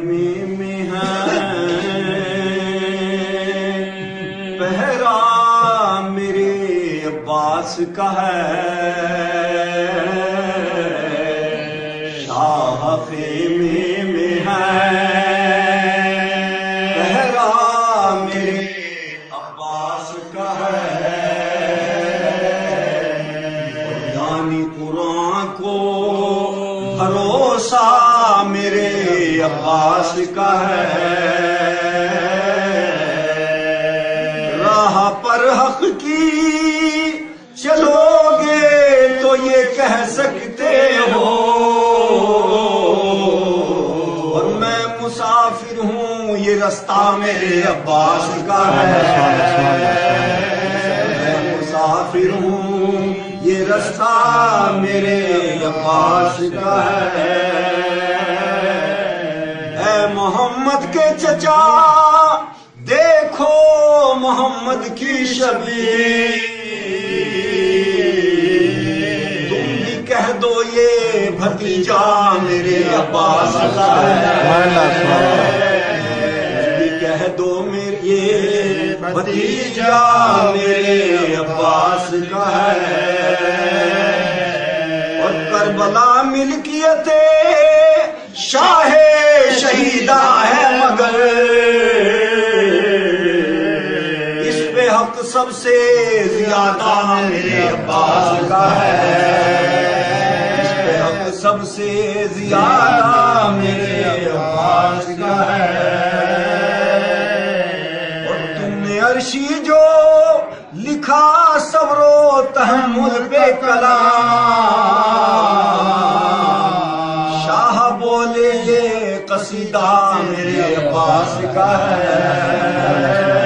خیمے میں ہے پہرا میرے عباس کا ہے شاہ خیمے میں ہے پہرا میرے عباس کا ہے یعنی قرآن کو بھروسہ میرے عباس کا ہے راہ پر حق کی چلو گے تو یہ کہہ سکتے ہو اور میں مسافر ہوں یہ رستہ میرے عباس کا ہے میں مسافر ہوں یہ رستہ میرے عباس کا ہے اے محمد کے چچا دیکھو محمد کی شبیہ تم بھی کہہ دو یہ بھتیجا میرے عباس کا ہے تم بھی کہہ دو میرے یہ بھتیجا میرے عباس کا ہے اور کربلا ملکیت شاہ شہیدہ ہے مگر اس پہ حق سب سے زیادہ میرے عباس کا ہے اس پہ حق سب سے زیادہ میرے عباس کا ہے اور تم نے عرشی جو لکھا صبر و تحمل پہ کلام شاہ بولے یہ قصیدہ میرے عباس کا ہے